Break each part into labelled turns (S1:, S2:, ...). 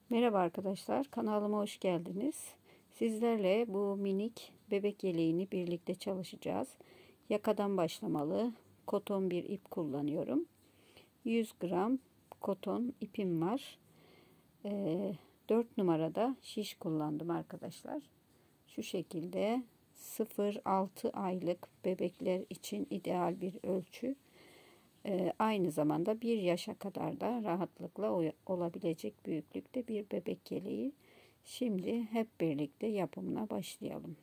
S1: Merhaba arkadaşlar, kanalıma hoş geldiniz. Sizlerle bu minik bebek yeleğini birlikte çalışacağız. Yakadan başlamalı koton bir ip kullanıyorum. 100 gram koton ipim var. 4 numarada şiş kullandım arkadaşlar. Şu şekilde 0-6 aylık bebekler için ideal bir ölçü. Aynı zamanda 1 yaşa kadar da rahatlıkla olabilecek büyüklükte bir bebek yeleği. Şimdi hep birlikte yapımına başlayalım.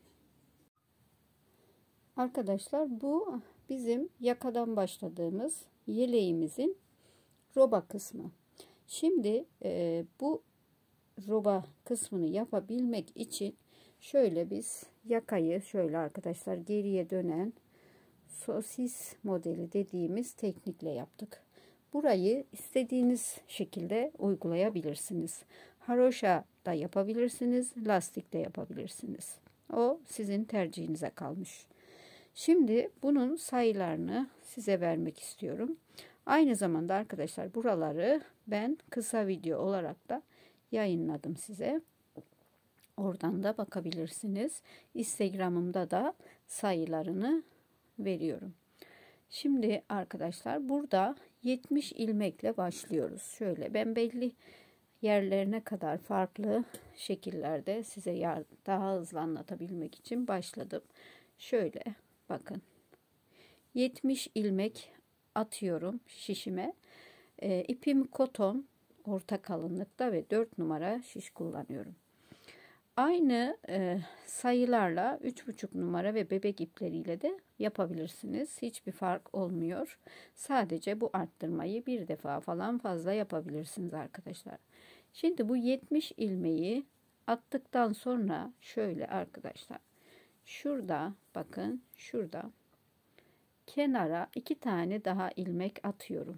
S1: Arkadaşlar bu bizim yakadan başladığımız yeleğimizin roba kısmı. Şimdi bu roba kısmını yapabilmek için şöyle biz yakayı şöyle arkadaşlar geriye dönen sosis modeli dediğimiz teknikle yaptık. Burayı istediğiniz şekilde uygulayabilirsiniz. Haroşa da yapabilirsiniz, lastik de yapabilirsiniz. O sizin tercihinize kalmış. Şimdi bunun sayılarını size vermek istiyorum. Aynı zamanda arkadaşlar buraları ben kısa video olarak da yayınladım size. Oradan da bakabilirsiniz. Instagram'ımda da sayılarını veriyorum. Şimdi arkadaşlar burada 70 ilmekle başlıyoruz. Şöyle ben belli yerlerine kadar farklı şekillerde size daha hızlı anlatabilmek için başladım. Şöyle bakın 70 ilmek atıyorum şişime. İpim koton orta kalınlıkta ve 4 numara şiş kullanıyorum. Aynı sayılarla 3,5 numara ve bebek ipleriyle de yapabilirsiniz. Hiçbir fark olmuyor. Sadece bu arttırmayı bir defa falan fazla yapabilirsiniz arkadaşlar. Şimdi bu 70 ilmeği attıktan sonra şöyle arkadaşlar. Şurada bakın şurada kenara 2 tane daha ilmek atıyorum.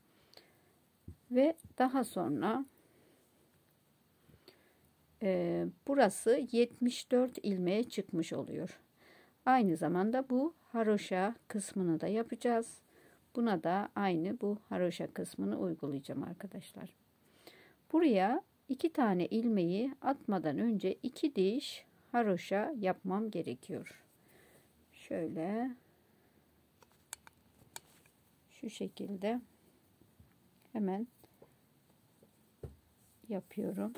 S1: Ve daha sonra burası 74 ilmeğe çıkmış oluyor. Aynı zamanda bu haroşa kısmını da yapacağız. Buna da aynı bu haroşa kısmını uygulayacağım arkadaşlar. Buraya 2 tane ilmeği atmadan önce 2 diş haroşa yapmam gerekiyor. Şöyle şu şekilde hemen yapıyorum.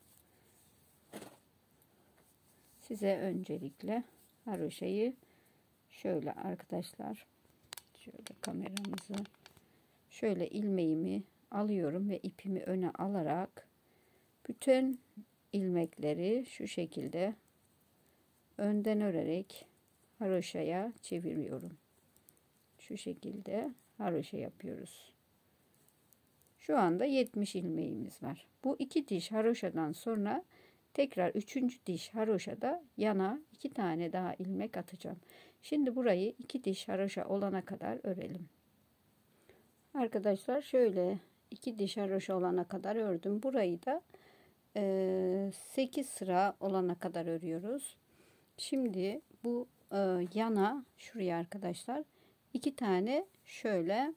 S1: Size öncelikle haroşayı şöyle arkadaşlar şöyle kameramızı şöyle ilmeğimi alıyorum ve ipimi öne alarak bütün ilmekleri şu şekilde önden örerek haroşaya çeviriyorum. Şu şekilde haroşa yapıyoruz. Şu anda 70 ilmeğimiz var. Bu 2 diş haroşadan sonra tekrar 3. diş haroşada yana 2 tane daha ilmek atacağım. Şimdi burayı 2 diş haroşa olana kadar örelim. Arkadaşlar şöyle 2 diş haroşa olana kadar ördüm. Burayı da 8 sıra olana kadar örüyoruz. Şimdi bu yana şuraya arkadaşlar 2 tane şöyle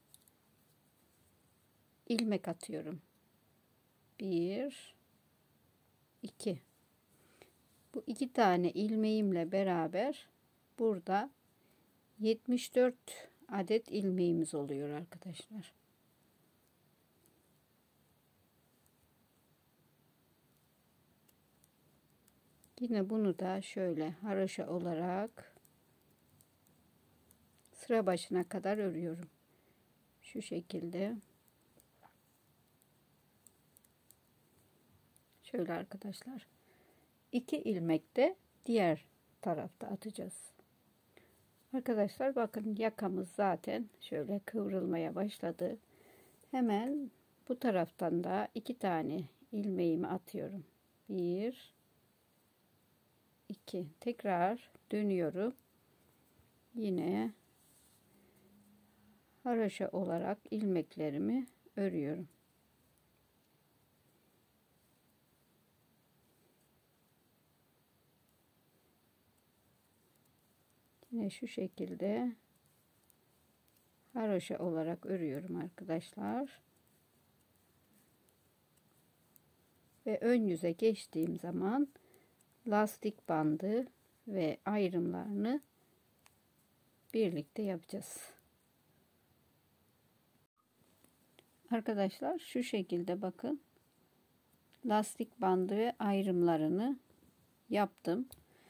S1: ilmek atıyorum. 1 2. Bu 2 tane ilmeğimle beraber burada 74 adet ilmeğimiz oluyor arkadaşlar. Yine bunu da şöyle haroşa olarak sıra başına kadar örüyorum. Şu şekilde. Şöyle arkadaşlar. 2 ilmek de diğer tarafta atacağız. Arkadaşlar bakın yakamız zaten şöyle kıvrılmaya başladı. Hemen bu taraftan da 2 tane ilmeğimi atıyorum. 1 2 tekrar dönüyorum. Yine haroşa olarak ilmeklerimi örüyorum. Yine şu şekilde haroşa olarak örüyorum arkadaşlar. ve ön yüze geçtiğim zaman lastik bandı ve ayrımlarını birlikte yapacağız. Arkadaşlar şu şekilde bakın. Lastik bandı ve ayrımlarını yaptım.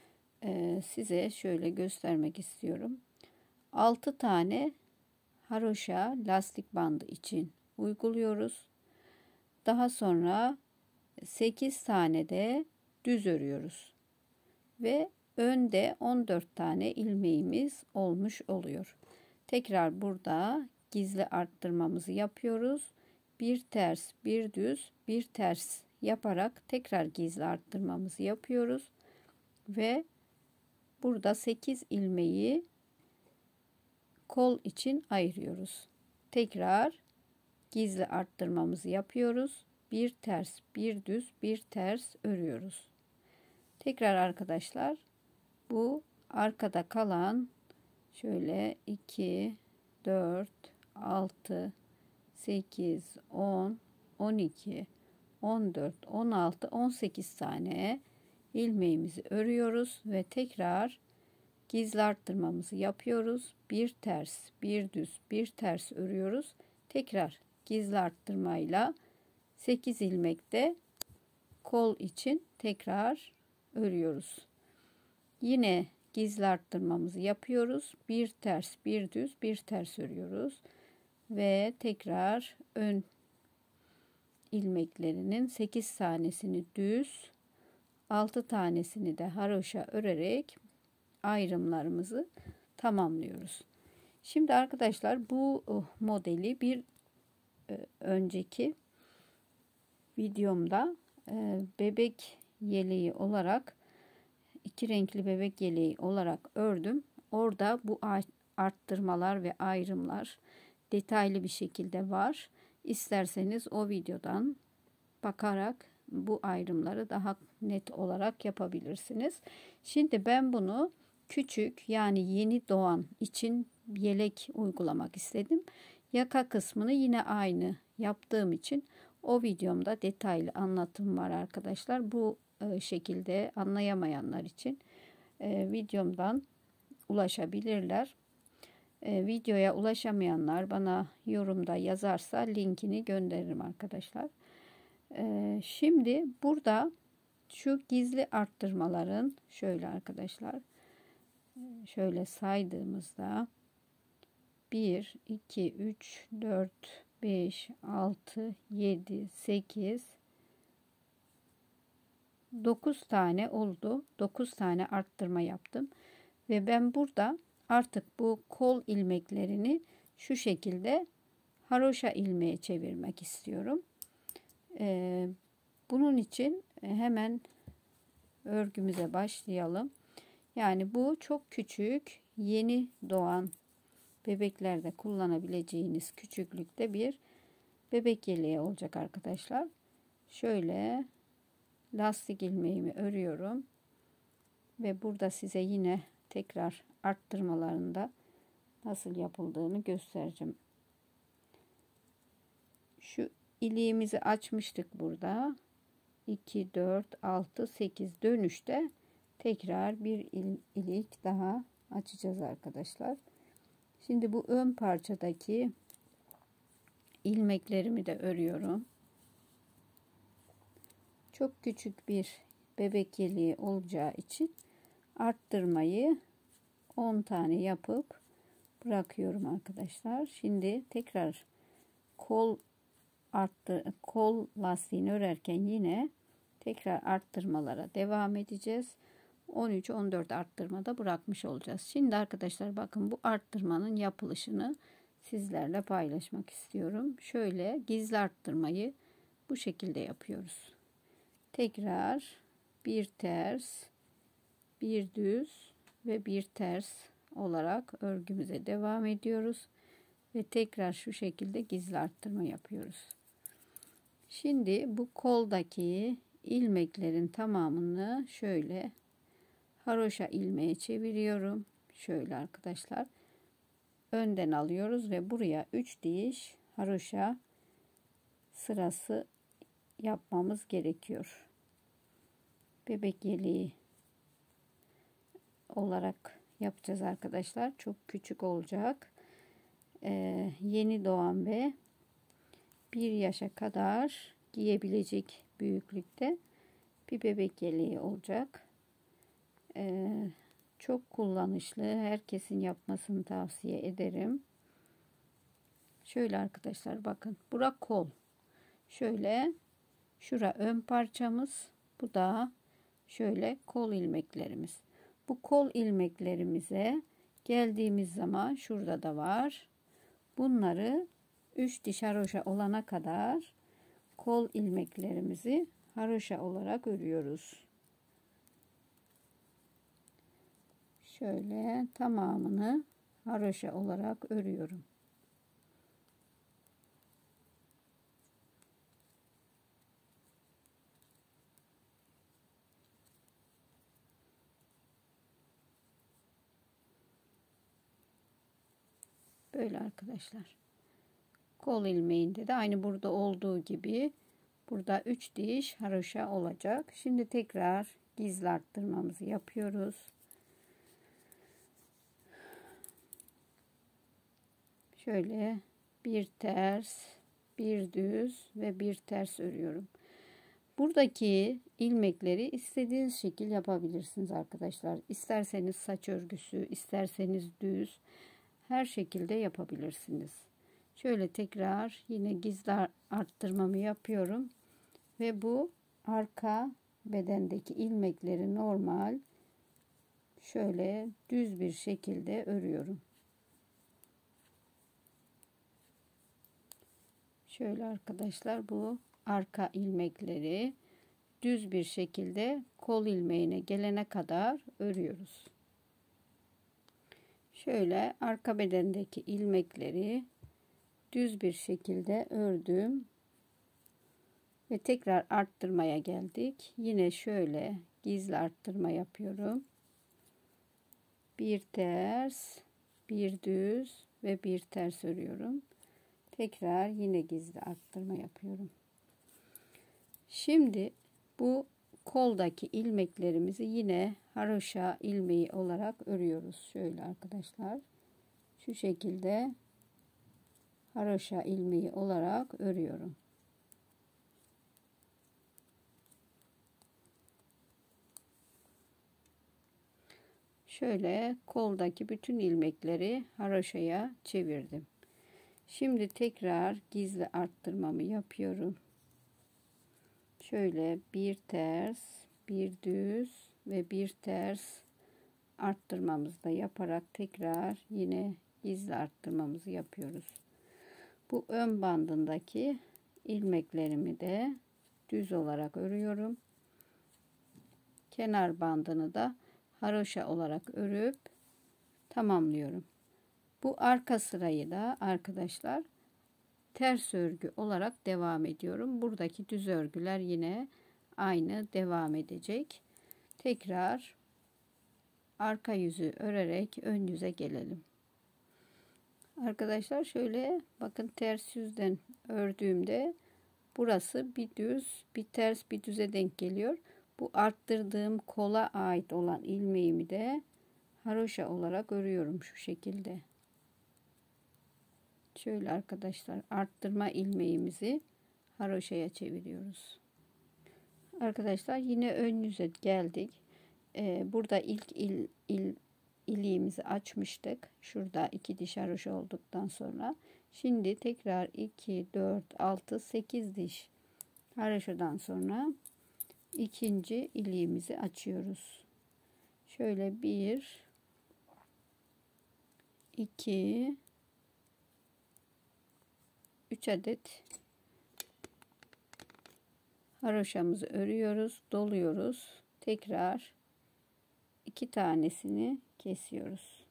S1: Size şöyle göstermek istiyorum. 6 tane haroşa lastik bandı için uyguluyoruz. Daha sonra 8 tane de düz örüyoruz. Ve önde 14 tane ilmeğimiz olmuş oluyor. Tekrar burada gizli arttırmamızı yapıyoruz. Bir ters, bir düz, bir ters yaparak tekrar gizli arttırmamızı yapıyoruz. Ve burada 8 ilmeği kol için ayırıyoruz. Tekrar gizli arttırmamızı yapıyoruz. Bir ters, bir düz, bir ters örüyoruz. Tekrar arkadaşlar bu arkada kalan şöyle 2, 4, 6, 8, 10, 12, 14, 16, 18 tane ilmeğimizi örüyoruz ve tekrar gizli arttırmamızı yapıyoruz. Bir ters, bir düz, bir ters örüyoruz. Tekrar gizli arttırmayla 8 ilmek de kol için tekrar örüyoruz. Yine gizli arttırmamızı yapıyoruz. Bir ters, bir düz, bir ters örüyoruz. Ve tekrar ön ilmeklerinin 8 tanesini düz, 6 tanesini de haroşa örerek ayrımlarımızı tamamlıyoruz. Şimdi arkadaşlar bu modeli bir önceki videomda bebek yeleği olarak, iki renkli bebek yeleği olarak ördüm. Orada bu arttırmalar ve ayrımlar detaylı bir şekilde var. İsterseniz o videodan bakarak bu ayrımları daha net olarak yapabilirsiniz. Şimdi ben bunu küçük, yani yeni doğan için yelek uygulamak istedim. Yaka kısmını yine aynı yaptığım için o videomda detaylı anlatım var arkadaşlar. Bu şekilde anlayamayanlar için videomdan ulaşabilirler. Videoya ulaşamayanlar bana yorumda yazarsa linkini gönderirim arkadaşlar. Şimdi burada şu gizli arttırmaların şöyle arkadaşlar, şöyle saydığımızda 1, 2, 3, 4, 5, 6, 7, 8, 9 tane oldu. 9 tane arttırma yaptım. Ve ben burada artık bu kol ilmeklerini şu şekilde haroşa ilmeğe çevirmek istiyorum. Bunun için hemen örgümüze başlayalım. Yani bu çok küçük, yeni doğan bebeklerde kullanabileceğiniz küçüklükte bir bebek yeleği olacak arkadaşlar. Şöyle lastik ilmeğimi örüyorum ve burada size yine tekrar arttırmalarında nasıl yapıldığını göstereceğim. Şu iliğimizi açmıştık burada. 2, 4, 6, 8 dönüşte tekrar bir ilik daha açacağız arkadaşlar. Şimdi bu ön parçadaki ilmeklerimi de örüyorum. Çok küçük bir bebek yeleği olacağı için arttırmayı 10 tane yapıp bırakıyorum arkadaşlar. Şimdi tekrar kol lastiğini örerken yine tekrar arttırmalara devam edeceğiz. 13-14 arttırmada bırakmış olacağız. Şimdi arkadaşlar bakın, bu arttırmanın yapılışını sizlerle paylaşmak istiyorum. Şöyle gizli arttırmayı bu şekilde yapıyoruz. Tekrar bir ters, bir düz ve bir ters olarak örgümüze devam ediyoruz ve tekrar şu şekilde gizli arttırma yapıyoruz. Şimdi bu koldaki ilmeklerin tamamını şöyle haroşa ilmeğe çeviriyorum. Şöyle arkadaşlar, önden alıyoruz ve buraya 3 diş haroşa sırası yapmamız gerekiyor. Bebek yeleği olarak yapacağız arkadaşlar. Çok küçük olacak. Yeni doğan ve 1 yaşa kadar giyebilecek büyüklükte bir bebek yeleği olacak. Çok kullanışlı. Herkesin yapmasını tavsiye ederim. Şöyle arkadaşlar bakın. Bura kol. Şöyle şura ön parçamız. Bu da şöyle kol ilmeklerimiz. Bu kol ilmeklerimize geldiğimiz zaman şurada da var. Bunları 3 diş haroşa olana kadar kol ilmeklerimizi haroşa olarak örüyoruz. Şöyle tamamını haroşa olarak örüyorum. Böyle arkadaşlar. Kol ilmeğinde de aynı burada olduğu gibi burada 3 diş haroşa olacak. Şimdi tekrar gizli arttırmamızı yapıyoruz. Şöyle bir ters, bir düz ve bir ters örüyorum. Buradaki ilmekleri istediğiniz şekil yapabilirsiniz arkadaşlar. İsterseniz saç örgüsü, isterseniz düz, her şekilde yapabilirsiniz. Şöyle tekrar yine gizli arttırmamı yapıyorum ve bu arka bedendeki ilmekleri normal şöyle düz bir şekilde örüyorum. Şöyle arkadaşlar bu arka ilmekleri düz bir şekilde kol ilmeğine gelene kadar örüyoruz. Şöyle arka bedendeki ilmekleri düz bir şekilde ördüm ve tekrar arttırmaya geldik. Yine şöyle gizli arttırma yapıyorum. Bir ters, bir düz ve bir ters örüyorum. Tekrar yine gizli arttırma yapıyorum. Şimdi bu koldaki ilmeklerimizi yine haroşa ilmeği olarak örüyoruz. Şöyle arkadaşlar. Şu şekilde haroşa ilmeği olarak örüyorum. Şöyle koldaki bütün ilmekleri haroşaya çevirdim. Şimdi tekrar gizli arttırmamı yapıyorum. Şöyle bir ters, bir düz ve bir ters arttırmamızı da yaparak tekrar yine gizli arttırmamızı yapıyoruz. Bu ön bandındaki ilmeklerimi de düz olarak örüyorum. Kenar bandını da haroşa olarak örüp tamamlıyorum. Bu arka sırayı da arkadaşlar ters örgü olarak devam ediyorum. Buradaki düz örgüler yine aynı devam edecek. Tekrar arka yüzü örerek ön yüze gelelim. Arkadaşlar şöyle bakın ters yüzden ördüğümde burası bir düz, bir ters, bir düze denk geliyor. Bu arttırdığım kola ait olan ilmeğimi de haroşa olarak örüyorum şu şekilde. Şöyle arkadaşlar arttırma ilmeğimizi haroşaya çeviriyoruz. Arkadaşlar yine ön yüze geldik. Burada ilk iliğimizi açmıştık. Şurada 2 diş haroşa olduktan sonra. Şimdi tekrar 2, 4, 6, 8 diş haroşadan sonra ikinci iliğimizi açıyoruz. Şöyle 1, 2, 3 adet haroşamızı örüyoruz, doluyoruz. Tekrar 2 tanesini kesiyoruz.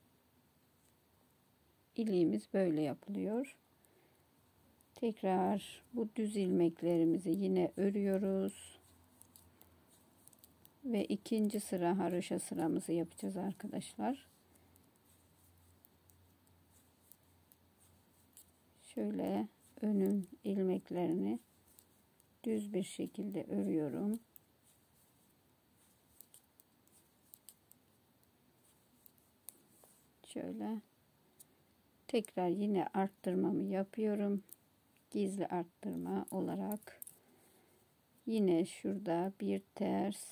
S1: İliğimiz böyle yapılıyor. Tekrar bu düz ilmeklerimizi yine örüyoruz. Ve ikinci sıra haroşa sıramızı yapacağız arkadaşlar. Şöyle önün ilmeklerini düz bir şekilde örüyorum. Şöyle tekrar yine arttırmamı yapıyorum. Gizli arttırma olarak yine şurada bir ters,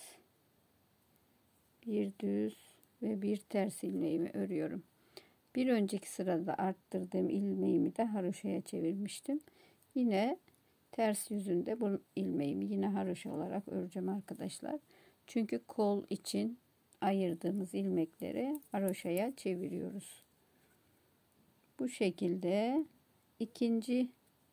S1: bir düz ve bir ters ilmeğimi örüyorum. Bir önceki sırada arttırdığım ilmeğimi de haroşaya çevirmiştim. Yine ters yüzünde bu ilmeğimi yine haroşa olarak öreceğim arkadaşlar. Çünkü kol için ayırdığımız ilmekleri haroşaya çeviriyoruz. Bu şekilde ikinci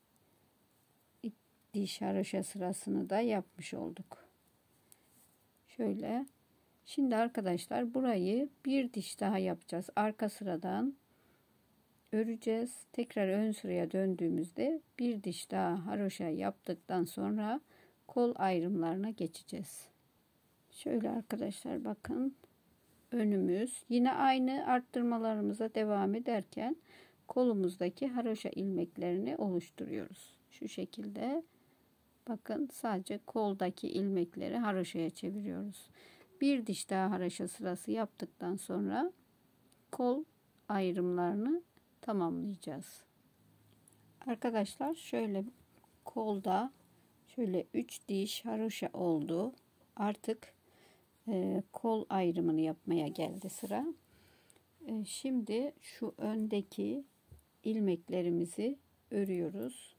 S1: diş haroşa sırasını da yapmış olduk. Şöyle. Şimdi arkadaşlar burayı bir diş daha yapacağız. Arka sıradan öreceğiz. Tekrar ön sıraya döndüğümüzde bir diş daha haroşa yaptıktan sonra kol ayrımlarına geçeceğiz. Şöyle arkadaşlar bakın. Önümüz yine aynı arttırmalarımıza devam ederken kolumuzdaki haroşa ilmeklerini oluşturuyoruz. Şu şekilde bakın sadece koldaki ilmekleri haroşaya çeviriyoruz. Bir diş daha haroşa sırası yaptıktan sonra kol ayrımlarını tamamlayacağız. Arkadaşlar şöyle kolda şöyle 3 diş haroşa oldu. Artık kol ayrımını yapmaya geldi sıra. Şimdi şu öndeki ilmeklerimizi örüyoruz.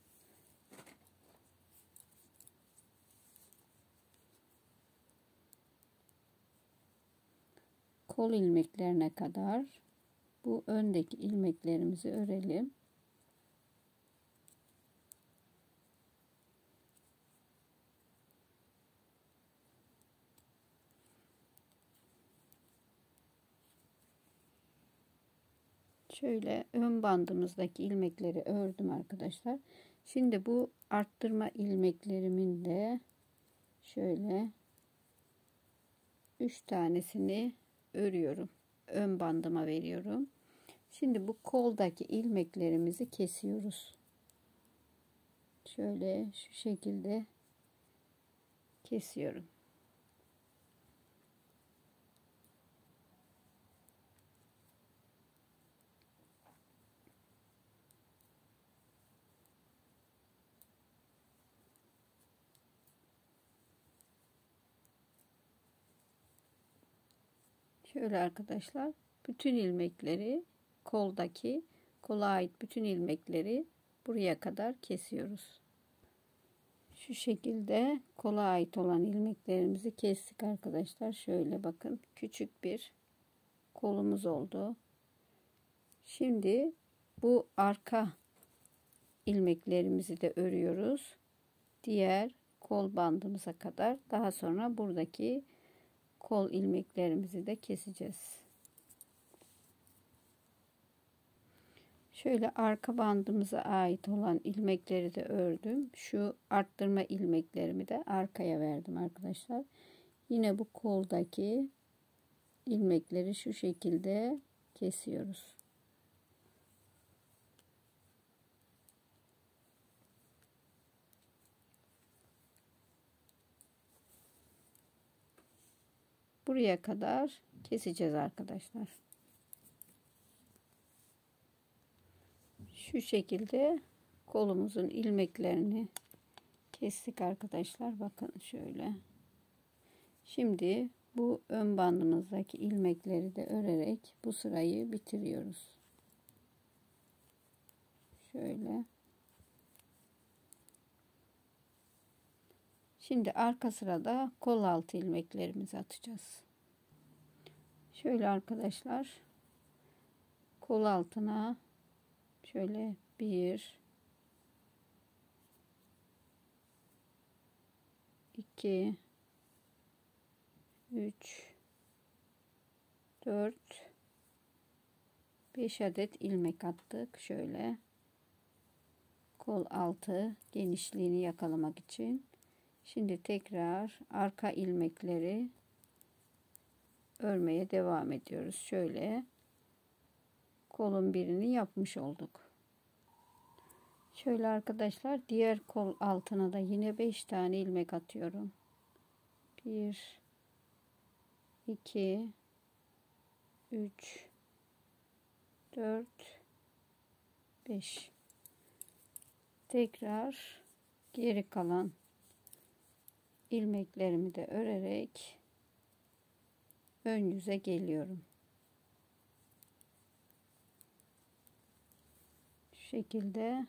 S1: Kol ilmeklerine kadar bu öndeki ilmeklerimizi örelim. Şöyle ön bandımızdaki ilmekleri ördüm arkadaşlar. Şimdi bu arttırma ilmeklerimin de şöyle 3 tanesini örüyorum. Ön bandıma veriyorum. Şimdi bu koldaki ilmeklerimizi kesiyoruz. Şöyle şu şekilde kesiyorum. Şöyle arkadaşlar bütün ilmekleri koldaki kola ait bütün ilmekleri buraya kadar kesiyoruz. Şu şekilde kola ait olan ilmeklerimizi kestik arkadaşlar. Şöyle bakın küçük bir kolumuz oldu. Şimdi bu arka ilmeklerimizi de örüyoruz. Diğer kol bandımıza kadar. Daha sonra buradaki kol ilmeklerimizi de keseceğiz. Şöyle arka bandımıza ait olan ilmekleri de ördüm. Şu arttırma ilmeklerimi de arkaya verdim arkadaşlar. Yine bu koldaki ilmekleri şu şekilde kesiyoruz. Buraya kadar keseceğiz arkadaşlar. Şu şekilde kolumuzun ilmeklerini kestik arkadaşlar. Bakın şöyle. Şimdi bu ön bandımızdaki ilmekleri de örerek bu sırayı bitiriyoruz. Şöyle. Şimdi arka sırada kol altı ilmeklerimizi atacağız. Şöyle arkadaşlar. Kol altına şöyle 1 2 3 4 5 adet ilmek attık. Şöyle kol altı genişliğini yakalamak için. Şimdi tekrar arka ilmekleri örmeye devam ediyoruz. Şöyle kolun birini yapmış olduk. Şöyle arkadaşlar, diğer kol altına da yine 5 tane ilmek atıyorum. 1 2 3 4 5. Tekrar geri kalan ilmeklerimi de örerek ön yüze geliyorum. Şu şekilde.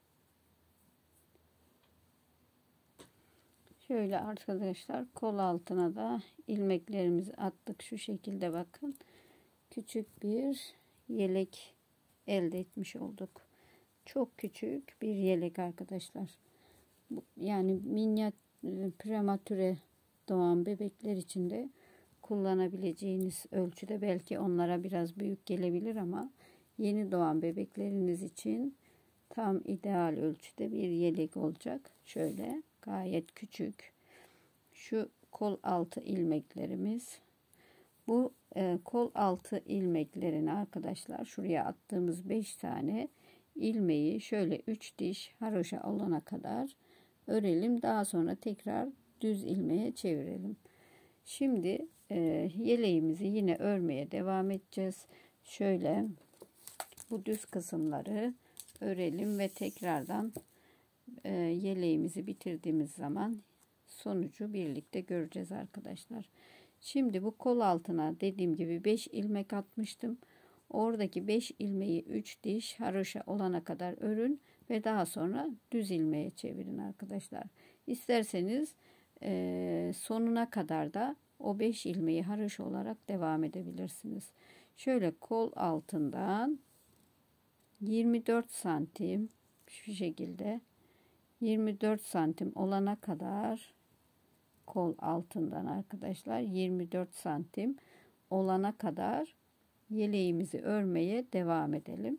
S1: Şöyle arkadaşlar, kol altına da ilmeklerimizi attık. Şu şekilde bakın. Küçük bir yelek elde etmiş olduk. Çok küçük bir yelek arkadaşlar. Yani prematüre doğan bebekler için de kullanabileceğiniz ölçüde, belki onlara biraz büyük gelebilir ama yeni doğan bebekleriniz için tam ideal ölçüde bir yelek olacak. Şöyle gayet küçük. Şu kol altı ilmeklerimiz. Bu kol altı ilmeklerini arkadaşlar, şuraya attığımız 5 tane ilmeği şöyle 3 diş haroşa olana kadar örelim. Daha sonra tekrar düz ilmeğe çevirelim. Şimdi yeleğimizi yine örmeye devam edeceğiz. Şöyle bu düz kısımları örelim ve tekrardan yeleğimizi bitirdiğimiz zaman sonucu birlikte göreceğiz arkadaşlar. Şimdi bu kol altına dediğim gibi 5 ilmek atmıştım. Oradaki 5 ilmeği 3 diş haroşa olana kadar örün ve daha sonra düz ilmeğe çevirin arkadaşlar. İsterseniz sonuna kadar da o 5 ilmeği haroşa olarak devam edebilirsiniz. Şöyle kol altından 24 santim şu şekilde 24 santim olana kadar, kol altından arkadaşlar 24 santim olana kadar yeleğimizi örmeye devam edelim.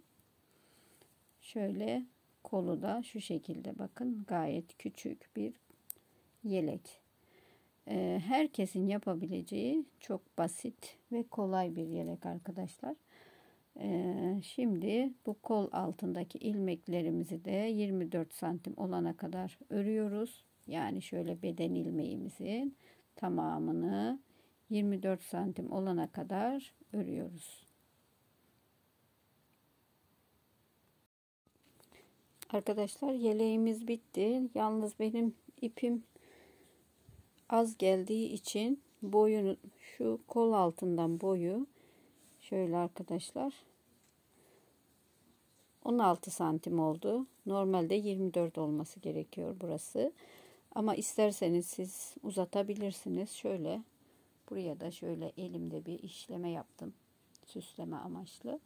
S1: Şöyle kolu da şu şekilde bakın, gayet küçük bir yelek. Herkesin yapabileceği çok basit ve kolay bir yelek arkadaşlar. Şimdi bu kol altındaki ilmeklerimizi de 24 santim olana kadar örüyoruz. Yani şöyle beden ilmeğimizin tamamını 24 santim olana kadar örüyoruz. Arkadaşlar, yeleğimiz bitti. Yalnız benim ipim az geldiği için boyunu, şu kol altından boyu şöyle arkadaşlar 16 santim oldu. Normalde 24 olması gerekiyor burası. Ama isterseniz siz uzatabilirsiniz. Şöyle buraya da şöyle elimde bir işleme yaptım. Süsleme amaçlı.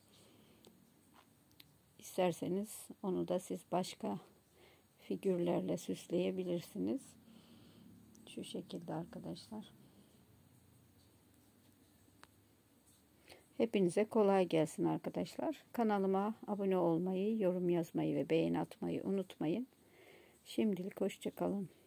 S1: İsterseniz onu da siz başka figürlerle süsleyebilirsiniz. Şu şekilde arkadaşlar. Hepinize kolay gelsin arkadaşlar. Kanalıma abone olmayı, yorum yazmayı ve beğeni atmayı unutmayın. Şimdilik hoşça kalın.